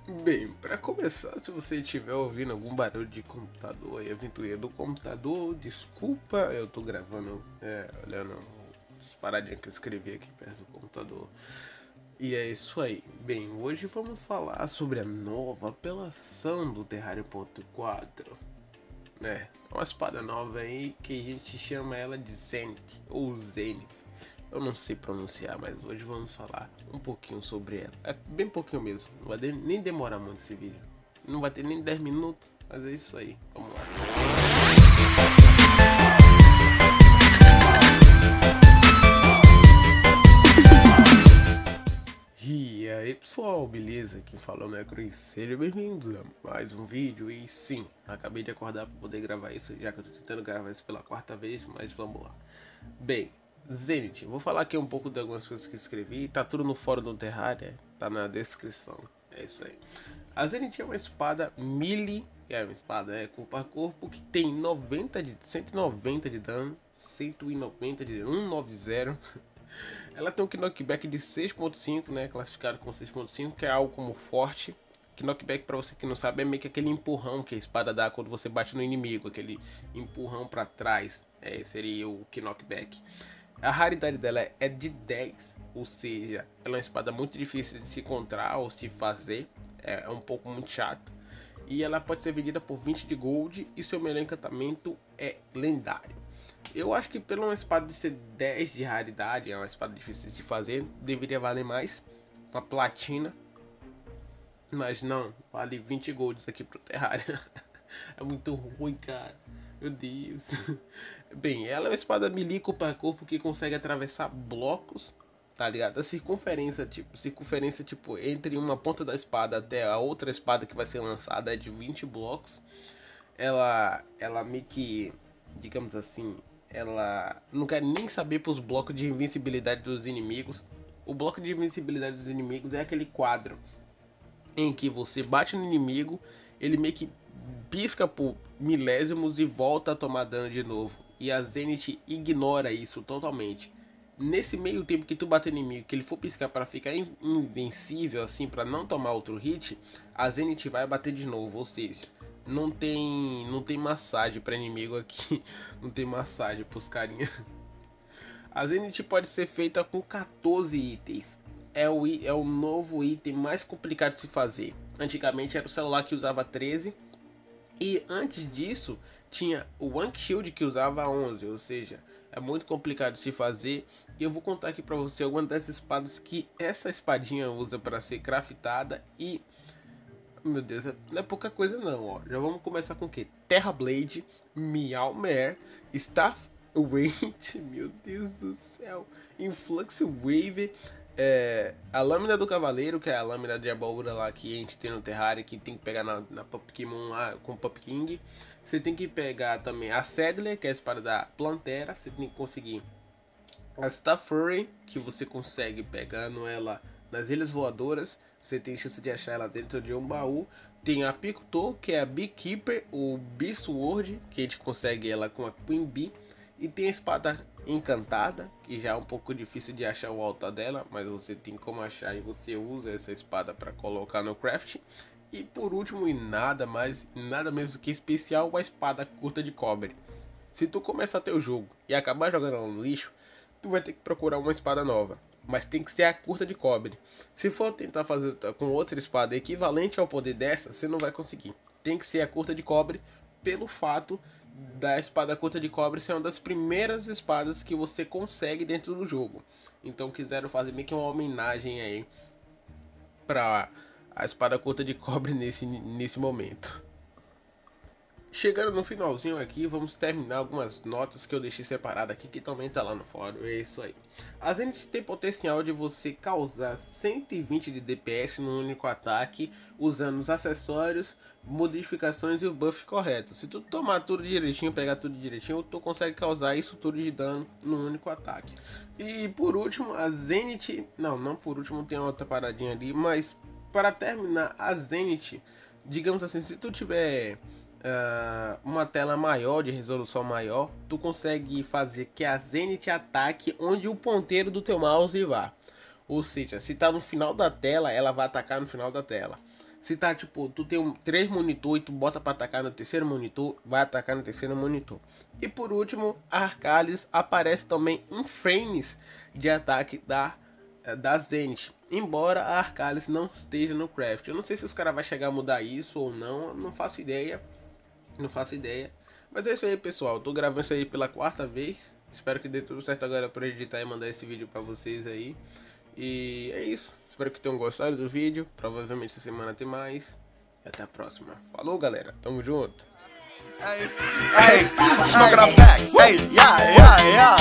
Bem, para começar, se você estiver ouvindo algum barulho de computador e a ventoinha do computador, desculpa, eu tô gravando, olhando as paradinhas que eu escrevi aqui perto do computador. E é isso aí. Bem, hoje vamos falar sobre a nova apelação do Terraria.4. Uma espada nova aí que a gente chama ela de Zenith ou Zenith. Eu não sei pronunciar, mas hoje vamos falar um pouquinho sobre ela. É bem pouquinho mesmo, não vai nem demorar muito esse vídeo. Não vai ter nem 10 minutos, mas é isso aí. Vamos lá. E aí pessoal, beleza? Quem falou é Cruz. Sejam bem-vindos a mais um vídeo. E sim, acabei de acordar para poder gravar isso, já que eu tô tentando gravar isso pela quarta vez, mas vamos lá. Bem, Zenith, vou falar aqui um pouco de algumas coisas que escrevi. Tá tudo no fórum do Terraria, tá na descrição. É isso aí. A Zenith é uma espada melee, é uma espada corpo a corpo que tem 190 de dano, 190 de dano, 190. Ela tem um knockback de 6.5, né, classificado com 6.5, que é algo como forte. Knockback, para você que não sabe, é meio que aquele empurrão que a espada dá quando você bate no inimigo, aquele empurrão para trás, seria o knockback. A raridade dela é de 10, ou seja, ela é uma espada muito difícil de se encontrar ou se fazer, é um pouco muito chato. E ela pode ser vendida por 20 de gold e seu melhor encantamento é lendário. Eu acho que pela uma espada de ser 10 de raridade, é uma espada difícil de se fazer, deveria valer mais, uma platina. Mas não, vale 20 golds aqui pro Terraria. É muito ruim, cara. Meu Deus. Bem, ela é uma espada melee corpo a corpo que consegue atravessar blocos, tá ligado? A circunferência tipo, entre uma ponta da espada até a outra espada que vai ser lançada é de 20 blocos. Ela meio que, digamos assim, ela não quer nem saber pros blocos de invencibilidade dos inimigos. O bloco de invencibilidade dos inimigos é aquele quadro em que você bate no inimigo, ele meio que pisca por milésimos e volta a tomar dano de novo. E a Zenith ignora isso totalmente. Nesse meio tempo que tu bater no inimigo, que ele for piscar para ficar invencível, assim, para não tomar outro hit, a Zenith vai bater de novo. Ou seja, não tem massagem para inimigo aqui. Não tem massagem pros carinha. A Zenith pode ser feita com 14 itens. É o novo item mais complicado de se fazer. Antigamente era o celular que usava 13. E antes disso tinha o One Shield que usava 11. Ou seja, é muito complicado de se fazer. E eu vou contar aqui pra você algumas dessas espadas que essa espadinha usa para ser craftada. E, meu Deus, não é pouca coisa não, ó. Já vamos começar com o que? Terra Blade, Meowmare, Staff Range, meu Deus do céu, Influx Wave, a lâmina do cavaleiro, que é a lâmina de abóbora lá que a gente tem no Terraria, que tem que pegar na Pokémon lá com o Pop King. Você tem que pegar também a Sadler, que é a espada da Plantera. Você tem que conseguir a Staffurry, que você consegue pegando ela nas Ilhas Voadoras. Você tem chance de achar ela dentro de um baú. Tem a Pictou, que é a Beekeeper, o Beesword, que a gente consegue ela com a Queen Bee. E tem a espada encantada, que já é um pouco difícil de achar o altar dela, mas você tem como achar e você usa essa espada para colocar no craft. E por último, e nada menos que especial, a espada curta de cobre. Se tu começar teu jogo e acabar jogando ela no lixo, tu vai ter que procurar uma espada nova, mas tem que ser a curta de cobre. Se for tentar fazer com outra espada equivalente ao poder dessa, você não vai conseguir. Tem que ser a curta de cobre, pelo fato da espada curta de cobre ser uma das primeiras espadas que você consegue dentro do jogo. Então quiseram fazer meio que uma homenagem aí pra a espada curta de cobre nesse momento. Chegando no finalzinho aqui, vamos terminar algumas notas que eu deixei separado aqui, que também tá lá no fórum, é isso aí. A Zenith tem potencial de você causar 120 de DPS num único ataque, usando os acessórios, modificações e o buff correto. Se tu tomar tudo direitinho, pegar tudo direitinho, tu consegue causar isso tudo de dano num único ataque. E por último, a Zenith, não por último, tem outra paradinha ali, mas para terminar, a Zenith, digamos assim, se tu tiver uma tela maior, de resolução maior, tu consegue fazer que a Zenith ataque onde o ponteiro do teu mouse vá. Ou seja, se tá no final da tela, ela vai atacar no final da tela. Se tá tipo, tu tem 3 monitor e tu bota pra atacar no terceiro monitor, vai atacar no terceiro monitor. E por último, a Arcalis aparece também em frames de ataque da Zenith. Embora a Arcalis não esteja no craft. Eu não sei se os caras vão chegar a mudar isso ou não, não faço ideia. Não faço ideia. Mas é isso aí, pessoal. Tô gravando isso aí pela 4ª vez. Espero que dê tudo certo agora pra editar e mandar esse vídeo pra vocês aí. E é isso. Espero que tenham gostado do vídeo. Provavelmente essa semana tem mais. E até a próxima. Falou, galera. Tamo junto. Hey, smoking on back. Hey, yeah.